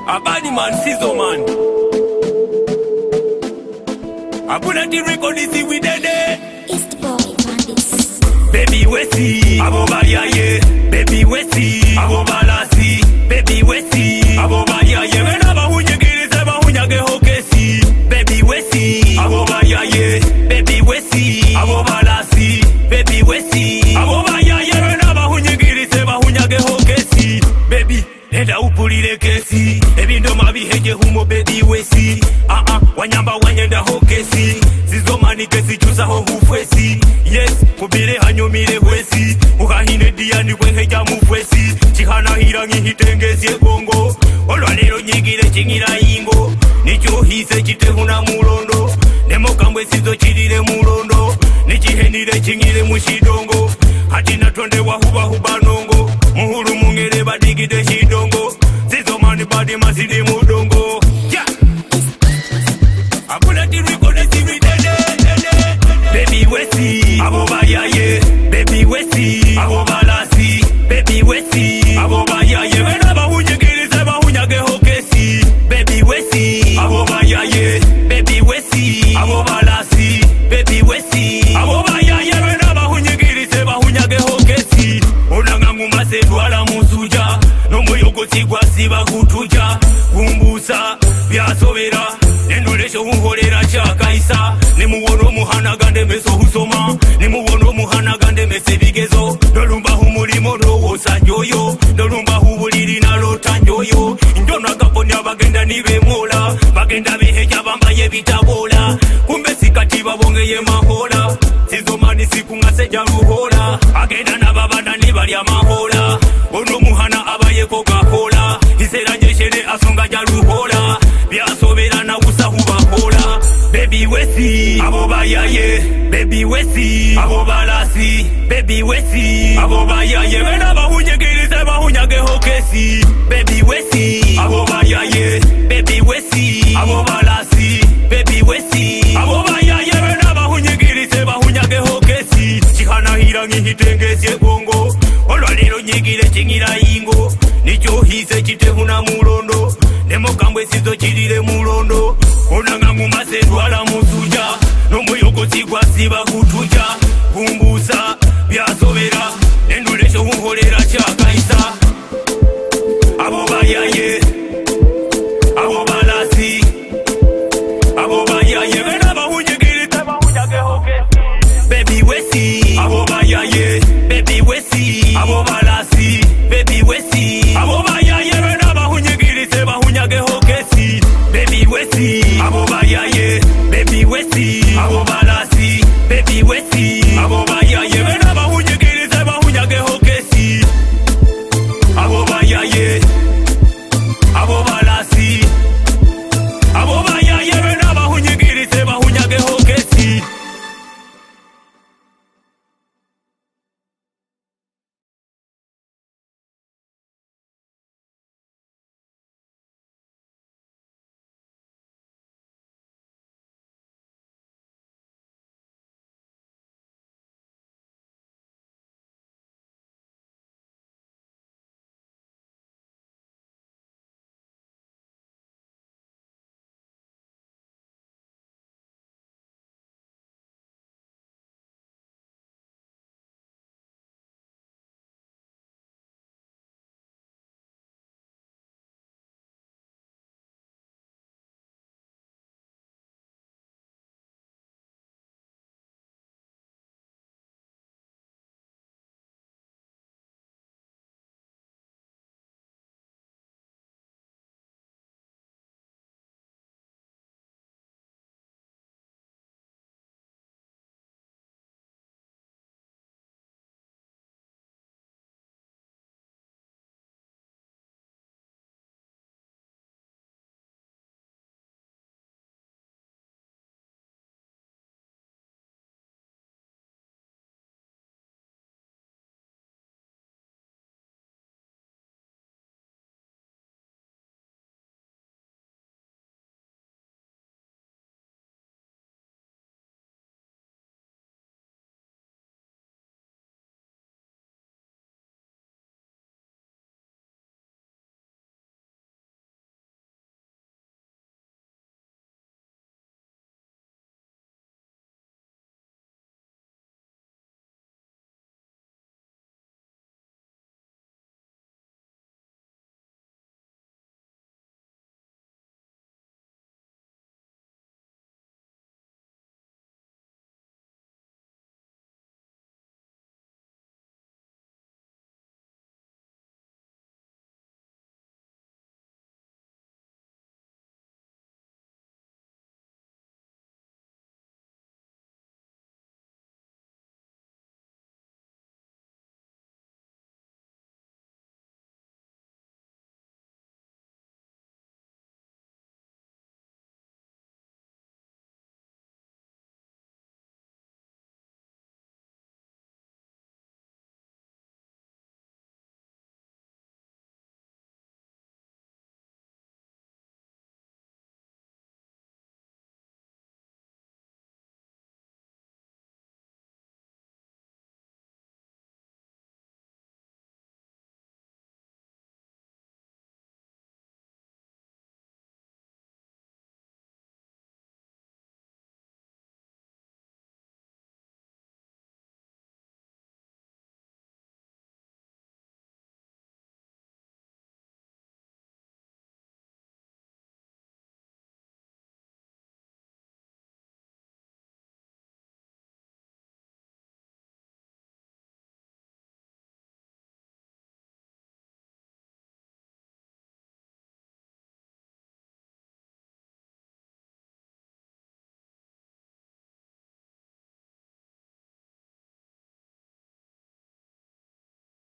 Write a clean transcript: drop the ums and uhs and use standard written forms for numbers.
Bayaye Sizzoman. Abuna the record is with It's the boy Bandits. Baby we see abo Bayaye, baby we see abo balasi, baby we see abo Bayaye. Wena bahunyigirize bahunyage hokesi, baby we see abo Bayaye, baby we see abo balasi, baby we see abo Bayaye. Wena bahunyigirize bahunyage hokesi, baby nenda upulire kesi, ebindo mabiheje humo baby we see. Wanyamba wanyenda hokesi, Sizzoman kesi chusa ho hufwesi. Yes, kubire hanyomire hwesi, ukahine diani kwenheja mufwesi. Chihana hirangi hitengezi bongo, olwanero nyigire chingira ingo. Nicho hise chite huna mulondo, nemo kambwe sizo chirire mulondo. Nichihenire chingire mushidongo, hatina tonde wahuba hubanongo. Muhuru mungere badigide shidongo, Sizzoman badi masidi mudongo. Baby we see abo Bayaye, baby we see abo balasi, baby we see abo Bayaye. Wena bahunyigirize bahunyage hokesi, baby we see abo Bayaye, baby we see abo balasi, baby we see abo Bayaye. Wena bahunyigirize bahunyage hokesi. Onangangu masedwala musuja, nomoyogoti gwasiba kutuja. Kumbusa byasobera, nendolesho unholera chakaisa. Nimuwono muhana gande meso husoma, nimuwono muhana gande mese bigezo. Dolumba humulimo rowo sanjoyo, dolumba hubuliri na lotanjoyo. Njona kaponya bagenda nibe mola, bagenda biheja bambaye bitabola. Kumbe sikati babongeye mahola, Sizzoman sikunga seja ruhola. Agenda na babana nibalya mahola, ono muhana abaye kogahola. Isera jeshere asonga ja ruhola, byasobera na usahuba hola. Baby we see abo Bayaye, baby we see abo balasi, baby we see abo Bayaye. Wena bahunyigirize bahunyage hokesi, baby we see abo Bayaye, baby we see abo balasi, baby we see abo Bayaye. Wena bahunyigirize bahunyage hokesi. Chihana hirangi hitengezi bongo, olwanero nyigire chingira ingo. Nicho hise chite huna mulondo, nemo kambwe sizo chirire mulondo. Onangangu masedwala musuja, nomoyogoti gwasiba kutuja. Kumbusa byasobera, nendolesho unholera chakaisa. Abo Bayaye,